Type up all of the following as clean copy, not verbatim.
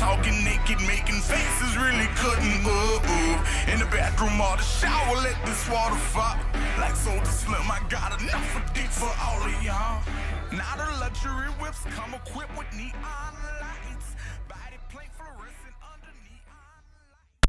talking naked, making faces, really couldn't move. In the bathroom or the shower, let this water fall. Like Soulja Slim, I got enough for dick for all of y'all. Now the luxury whips come equipped with neon lights. Body plate fluorescent under neon lights.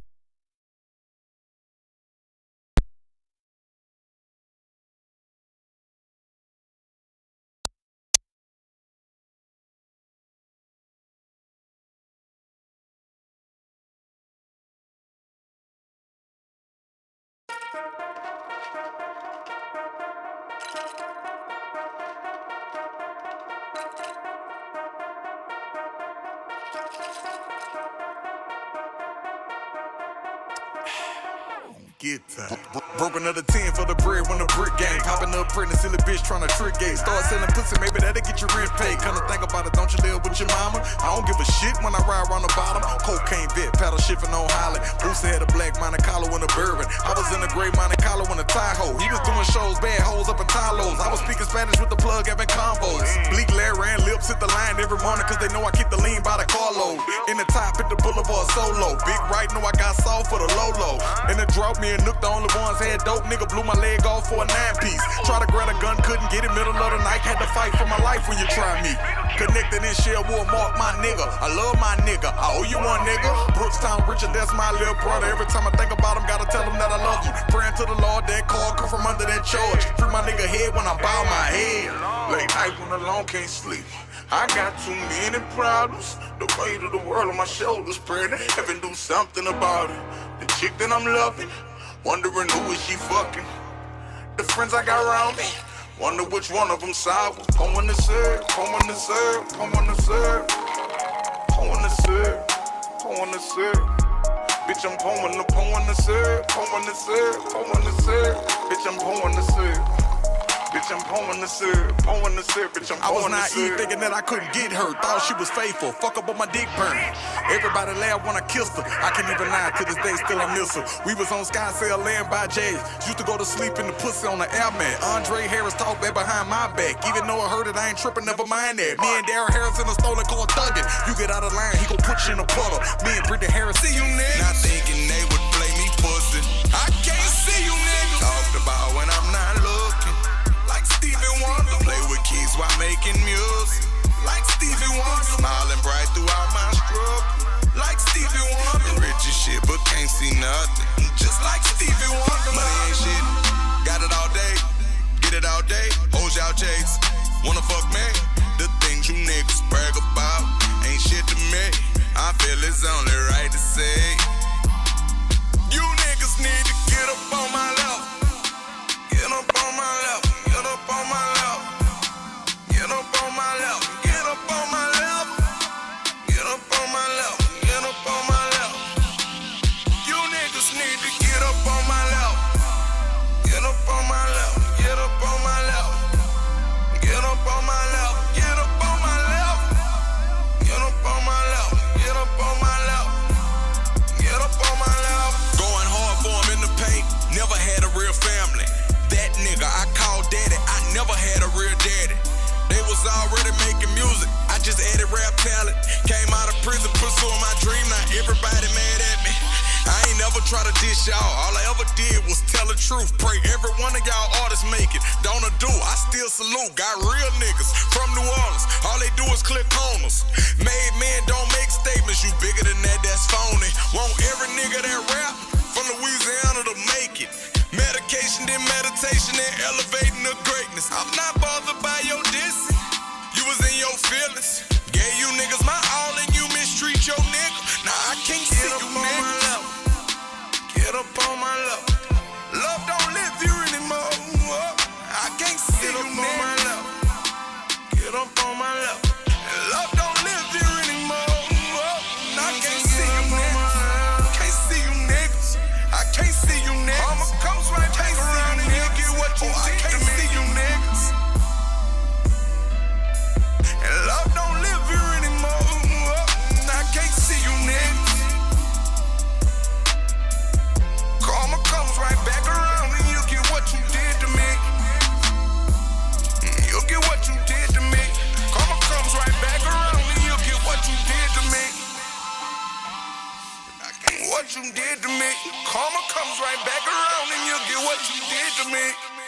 Get time. Broke another 10 for the bread when the brick game. Popping up pregnant, silly bitch trying to trick gay. Start selling pussy, maybe that'll get your rent paid. Kinda think about it, don't you live with your mama? I don't give a shit when I ride around the bottom. Cocaine vet, paddle shifting on Holly. Boosie had a black Monte Carlo and a bourbon. I was in a gray Monte Carlo in a Tahoe. He was doing shows, bad hoes up in Talos. I was speaking Spanish with the plug, having combos. Bleak Larry ran lips, hit the line every morning, cause they know I keep the lean by the carload. In the top, hit the boulevard solo. Big right, know I got soft for the low. And it dropped me and Nook, the only ones had dope. Nigga blew my leg off for a 9-piece. Try to grab a gun, couldn't get it. Middle of the night, had to fight for my life when you try me. Connected in Shell War, Mark, my nigga. I love my nigga, I owe you one, nigga. Brookstown Richard, that's my little brother. Every time I think about him, gotta tell him that I love him. Praying to the Lord, that call come from under that charge. Free my nigga head when I bow my head. Late night when alone can't sleep. I got too many problems. The weight of the world on my shoulders. Praying to heaven do something about it. The chick that I'm loving, wondering who is she fucking. The friends I got around me, wonder which one of them sour. Pouring the syrup, pouring the syrup, pouring the syrup, pouring the syrup, pouring the syrup. Bitch, I'm pouring the syrup, pouring the syrup, pouring the syrup. Bitch, I'm pouring the syrup. Bitch, I'm pouring the syrup, pouring the syrup, bitch, I'm pouring the syrup. I was naive thinking that I couldn't get her, thought she was faithful, fuck up on my dick burn. Everybody laughed when I kissed her, I can't even lie, to this day still I miss her. We was on Sky Sale laying by Jay's, used to go to sleep in the pussy on the airmat. Andre Harris talk back behind my back, even though I heard it, I ain't tripping, never mind that. Me and Daryl Harris in a stolen car thugging, you get out of line, he gon' put you in a puddle. Me and Brittany Harris, see you niggas. Not thinking they would play me pussy, I can't see you niggas. Talked about when I'm not looking. Like Stevie Wonder, play with kids while making music. Like Stevie Wonder, smiling bright throughout my struggle. Like Stevie Wonder, rich as shit but can't see nothing. Just like Stevie Wonder. Money ain't shit, got it all day, get it all day. Hoes y'all chase, wanna fuck me? The things you niggas brag about ain't shit to me. I feel it's only right to say, you niggas need to get up on my level. Get up on my level. Get up on my level. Get up on my level. Get up on my level. Get up on my level. Get up on my level. You niggas need to get up on my level. Get up on my level. Get up on my level. Get up on my level. Get up on my level. Get up on my level. Get up on my level. Get up on my level. Going hard for him in the paint. Never had a real family. That nigga I called daddy, I never had a real daddy. They was already making music, I just added rap talent. Came out of prison pursuing my dream, now everybody mad at me. I ain't never try to dish y'all, all I ever did was tell the truth. Pray every one of y'all artists make it, don't do, I still salute. Got real niggas from New Orleans, all they do is clip corners. Made men don't make statements, you bigger than that, that's phony. Want every nigga that rap from Louisiana to make it. Medication, then meditation, then elevating the greatness. I'm not bothered by your dissing. You was in your feelings. Gave you niggas my all and you mistreat your nigga. Nah, I can't see you niggas. Get up on my level. Love don't live you anymore. I can't see you niggas. Get up on my level. Love don't live you anymore. I can't see you niggas. Can't see you niggas. I can't see you niggas. I'ma come right back around and you get what you I can't see you niggas. And love don't live here anymore. what you did to me. Karma comes right back around and you'll get what you did to me.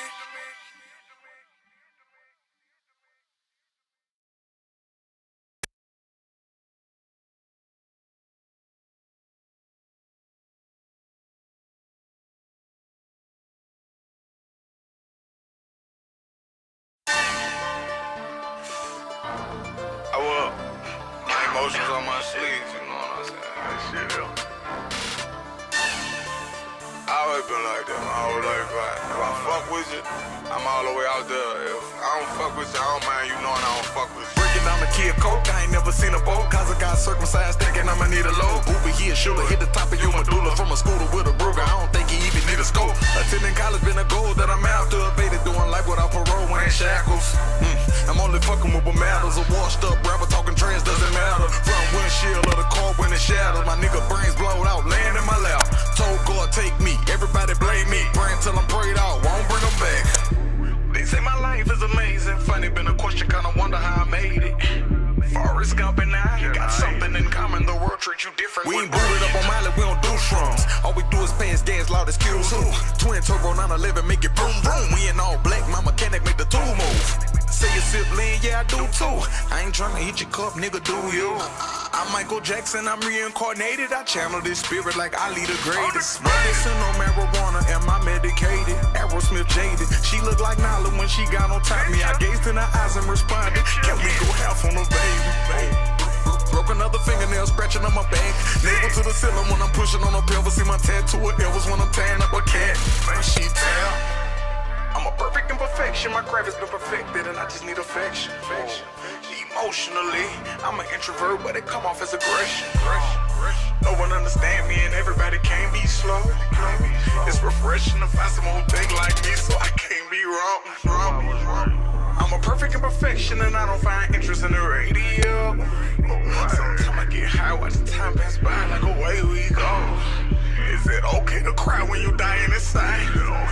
Emotions on my sleeves, you know what I'm saying? That shit, yo. I always been like that my whole life. If I fuck with you, I'm all the way out there. If I don't fuck with you, I don't mind you knowing I don't fuck with you. Breaking down the kid coke, I ain't never seen a boat. Cause I got circumcised thinking I'ma need a load. Over here, shoulda hit the top of your medulla. From a scooter with a Bruger, I don't think he even need a scope. Attending college been a goal that I'm after. Evaded doing life without parole, wearing shackles. I'm only fucking with what matters. A washed up rapper talking trash doesn't matter. Front windshield of the car when it shatters. My nigga brains blowed out, laying in my lap. Told God take me, everybody blame me. Praying till I'm prayed out, won't bring them back. They say my life is amazing. Funny, been a question, kinda wonder how I made it. Forrest Gump and I got something in common. The world treats you different. We ain't booted up on Miley, we don't do shrooms. All we do is pass gas, loud excuse who? Twin turbo 911, make it boom boom. We in all black, my mechanic make the tool move. Say you sip lean, yeah I do too. I ain't tryna hit your cup, nigga, do you? I'm Michael Jackson, I'm reincarnated. I channel this spirit like Ali the greatest. Medicine on marijuana, am I medicated? Aerosmith jaded. She look like Nala when she got on top of me. I gazed in her eyes and responded, can we go half on the baby? Broke another fingernail, scratching on my back. Navel to the ceiling when I'm pushing on a pelvis. See my tattoo of Elvis when I'm tearing up a cat. She tell I'm a perfect imperfection. My craft has been perfected and I just need affection. Emotionally, I'm an introvert, but it come off as aggression. No one understand me and everybody can't be slow. It's refreshing to find someone who think like me, so I can't be wrong. I'm a perfect imperfection and I don't find interest in the radio. Sometimes I get high, watch the time pass by like away we go. Is it okay to cry when you dying inside?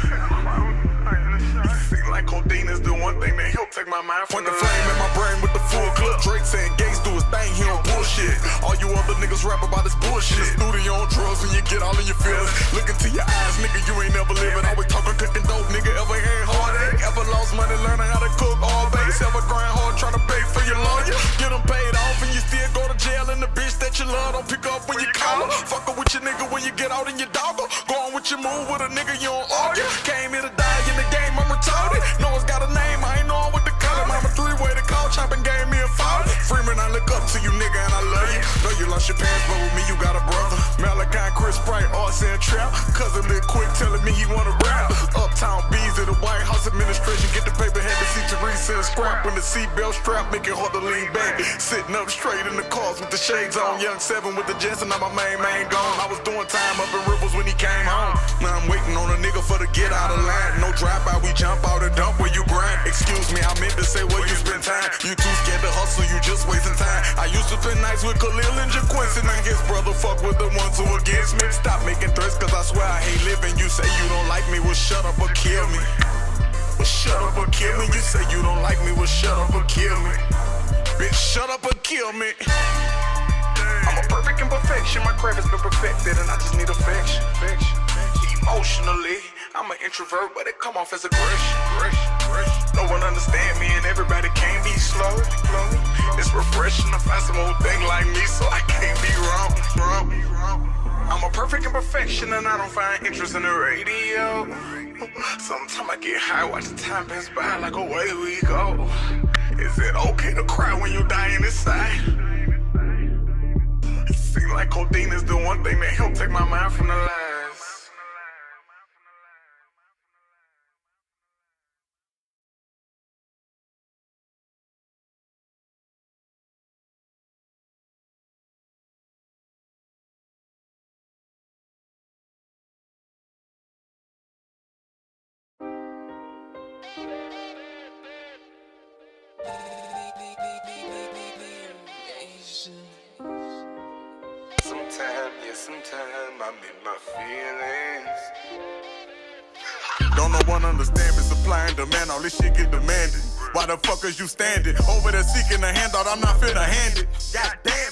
Seem like codeine is the one thing that help take my mind from the flame in my brain with the full clip. Drake saying Gates do his thing, he on bullshit. All you other niggas rap about this bullshit. Studio on drugs when you get all in your feelings. Look into your eyes, nigga, you ain't never living. Always talking cooking dope, nigga, ever had heartache? Ever lost money learning how to cook all base? Ever grind hard trying to pay for your lawyer? Get them paid off and you still go to jail, and the bitch that you love don't pick up when you call her. Fuckin' with your nigga when you get out in your dogger. Go on with your move with a nigga, you don't argue. Came here to die in the game, I'm retarded. No one's got a name, I ain't know what to call him. I'm a three-way to call, chopping gave me a father. Freeman, I look up to you, nigga, and I love you. Know you lost your pants, but with me you got a brother. Malachi, Chris Bright, Arson Trap. Cousin Lil Quick telling me he wanna rap. Uptown B's at the White House administration. Get the paper, had to see Teresa and scrap. When the seatbelt strap, make it hard to lean back. Sitting up straight in the cars with the shades on. Young 7 with the Jets, and now my main gone. I was doing time up in Rivers when he came home. Now I'm waiting on a nigga for the get out of line. No drive-by, we jump out and dump where you grind. Excuse me, I meant to say where you spend time. You too scared to hustle, you just wasting time. I used to spend nights with Khalil and JaQuincy. Now his brother fuck with the ones who against me. Stop making threats, cause I swear I hate living. You say you don't like me, well shut up or kill me. Well shut up or kill me. You say you don't like me, well shut up or kill me. Bitch, shut up or kill me. I'm a perfect imperfection, my craft has been perfected and I just need affection. Emotionally, I'm an introvert, but it come off as aggression. No one understand me and everybody can't be slow. It's refreshing to find someone who think like me, so I can't be wrong. I'm a perfect imperfection and I don't find interest in the radio. Sometimes I get high, watch the time pass by like away we go. Is it okay to cry when you dying inside? It seems like codeine is the one thing that help take my mind from the lies. Sometimes I'm in my feelings. Don't no one understand me, supply and demand, all this shit get demanded. Why the fuck is you standing over there seeking a handout? I'm not finna hand it. God damn